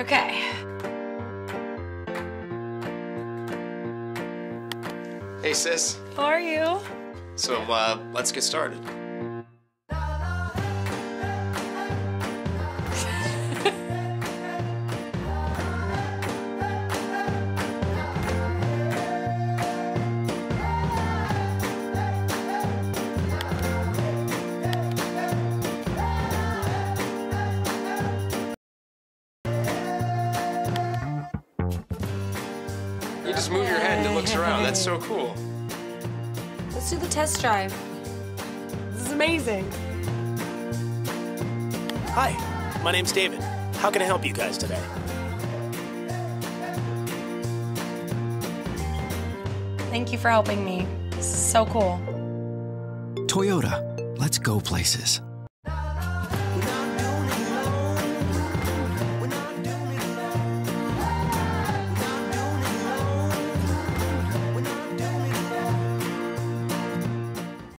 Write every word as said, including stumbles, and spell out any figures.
Okay. Hey, sis. How are you? So, uh, let's get started. You just move your head and it looks around. That's so cool. Let's do the test drive. This is amazing. Hi, my name's David. How can I help you guys today? Thank you for helping me. This is so cool. Toyota, let's go places.